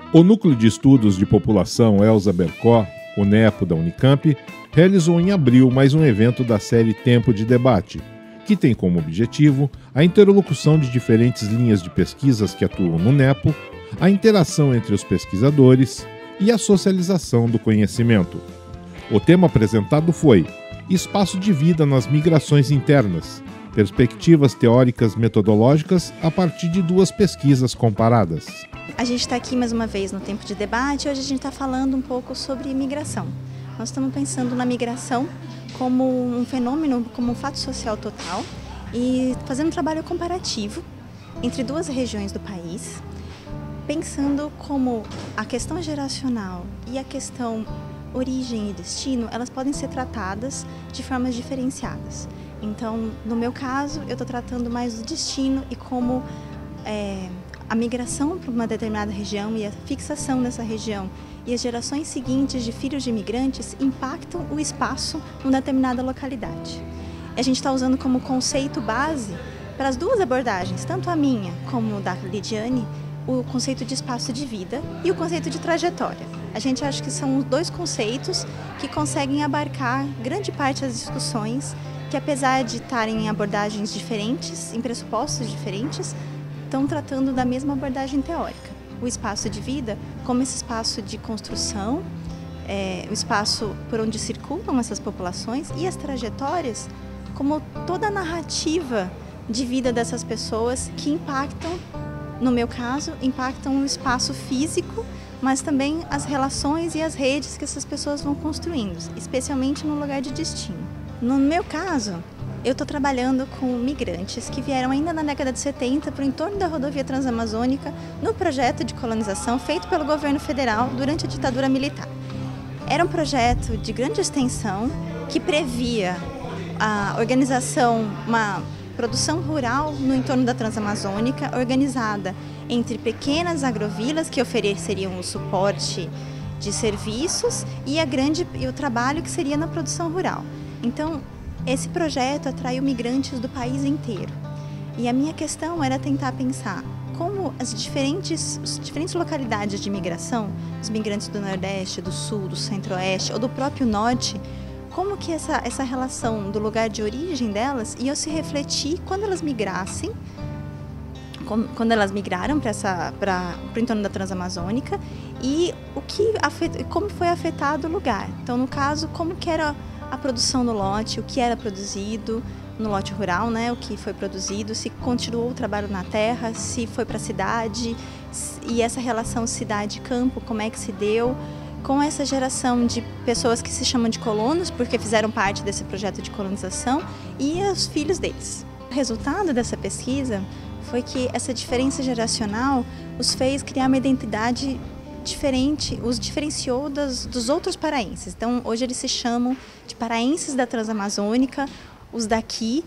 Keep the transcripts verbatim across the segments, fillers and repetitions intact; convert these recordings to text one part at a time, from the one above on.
O Núcleo de Estudos de População Elza Bercó, o NEPO da Unicamp, realizou em abril mais um evento da série Tempo de Debate, que tem como objetivo a interlocução de diferentes linhas de pesquisas que atuam no NEPO, a interação entre os pesquisadores e a socialização do conhecimento. O tema apresentado foi Espaço de Vida nas Migrações Internas, perspectivas teóricas metodológicas a partir de duas pesquisas comparadas. A gente está aqui mais uma vez no Tempo de Debate e hoje a gente está falando um pouco sobre migração. Nós estamos pensando na migração como um fenômeno, como um fato social total e fazendo um trabalho comparativo entre duas regiões do país, pensando como a questão geracional e a questão origem e destino, elas podem ser tratadas de formas diferenciadas. Então, no meu caso, eu estou tratando mais do destino e como é, a migração para uma determinada região e a fixação nessa região e as gerações seguintes de filhos de imigrantes impactam o espaço numa determinada localidade. A gente está usando como conceito base para as duas abordagens, tanto a minha como da Lidiane, o conceito de espaço de vida e o conceito de trajetória. A gente acha que são dois conceitos que conseguem abarcar grande parte das discussões que, apesar de estarem em abordagens diferentes, em pressupostos diferentes, estão tratando da mesma abordagem teórica. O espaço de vida como esse espaço de construção, é, o espaço por onde circulam essas populações e as trajetórias como toda a narrativa de vida dessas pessoas que impactam, no meu caso, impactam o espaço físico, mas também as relações e as redes que essas pessoas vão construindo, especialmente no lugar de destino. No meu caso, eu estou trabalhando com migrantes que vieram ainda na década de setenta para o entorno da rodovia transamazônica no projeto de colonização feito pelo governo federal durante a ditadura militar. Era um projeto de grande extensão que previa a organização, uma produção rural no entorno da Transamazônica, organizada entre pequenas agrovilas que ofereceriam o suporte de serviços e, a grande, e o trabalho que seria na produção rural. Então, esse projeto atraiu migrantes do país inteiro. E a minha questão era tentar pensar como as diferentes, as diferentes localidades de migração, os migrantes do Nordeste, do Sul, do Centro-Oeste ou do próprio Norte, como que essa, essa relação do lugar de origem delas ia se refletir quando elas migrassem, quando elas migraram para o entorno da Transamazônica e o que afet, como foi afetado o lugar. Então, no caso, como que era a produção no lote, o que era produzido no lote rural, né, o que foi produzido, se continuou o trabalho na terra, se foi para a cidade, e essa relação cidade-campo, como é que se deu, com essa geração de pessoas que se chamam de colonos, porque fizeram parte desse projeto de colonização, e os filhos deles. O resultado dessa pesquisa foi que essa diferença geracional os fez criar uma identidade diferente, os diferenciou das, dos outros paraenses. Então, hoje eles se chamam de paraenses da Transamazônica, os daqui,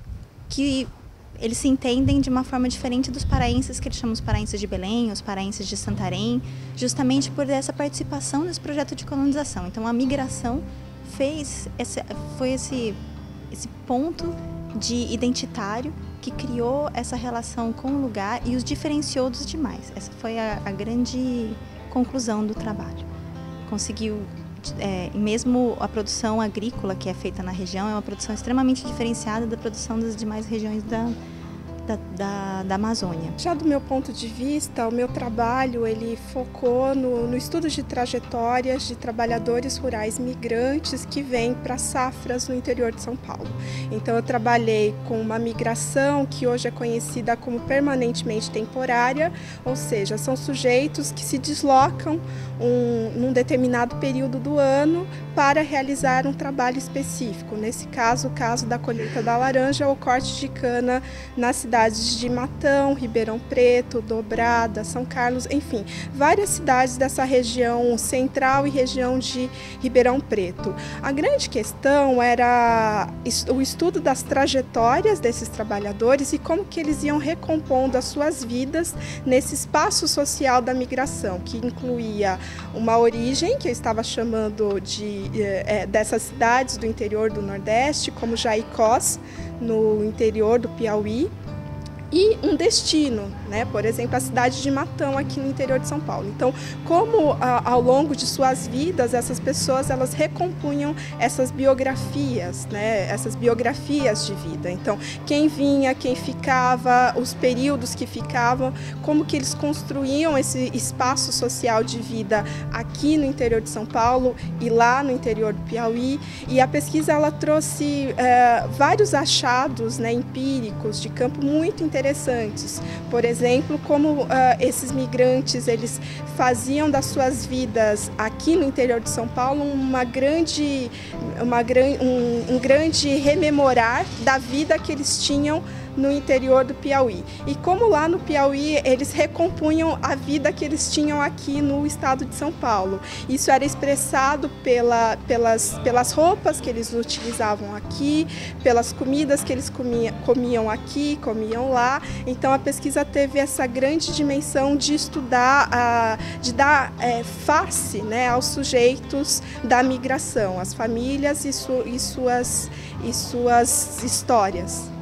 que eles se entendem de uma forma diferente dos paraenses que eles chamam os paraenses de Belém, os paraenses de Santarém, justamente por essa participação nesse projeto de colonização. Então, a migração fez esse, foi esse, esse ponto de identitário que criou essa relação com o lugar e os diferenciou dos demais. Essa foi a, a grande conclusão do trabalho. Conseguiu, é, mesmo a produção agrícola que é feita na região é uma produção extremamente diferenciada da produção das demais regiões da, da, da, da Amazônia. Já do meu ponto de vista, o meu trabalho ele focou no, no estudo de trajetórias de trabalhadores rurais migrantes que vêm para safras no interior de São Paulo. Então eu trabalhei com uma migração que hoje é conhecida como permanentemente temporária, ou seja, são sujeitos que se deslocam um, num determinado período do ano para realizar um trabalho específico. Nesse caso, o caso da colheita da laranja ou corte de cana nas cidades de Matão, Ribeirão Preto, Dobrada, São Carlos, enfim, várias cidades dessa região central e região de Ribeirão Preto. A grande questão era o estudo das trajetórias desses trabalhadores e como que eles iam recompondo as suas vidas nesse espaço social da migração, que incluía uma origem, que eu estava chamando de, é, dessas cidades do interior do Nordeste, como Jaicós, no interior do Piauí, e um destino, né? Por exemplo, a cidade de Matão, aqui no interior de São Paulo. Então, como a, ao longo de suas vidas, essas pessoas elas recompunham essas biografias, né? Essas biografias de vida. Então, quem vinha, quem ficava, os períodos que ficavam, como que eles construíam esse espaço social de vida aqui no interior de São Paulo e lá no interior do Piauí. E a pesquisa ela trouxe é, vários achados, né, empíricos de campo muito interessantes. interessantes. Por exemplo, como uh, esses migrantes eles faziam das suas vidas aqui no interior de São Paulo uma grande, uma, um, um grande rememorar da vida que eles tinham no interior do Piauí. E como lá no Piauí eles recompunham a vida que eles tinham aqui no estado de São Paulo. Isso era expressado pela, pelas, pelas roupas que eles utilizavam aqui, pelas comidas que eles comiam, comiam aqui, comiam lá. Então a pesquisa teve essa grande dimensão de estudar, a, de dar é, face, né, aos sujeitos da migração, as famílias e, su, e, suas, e suas histórias.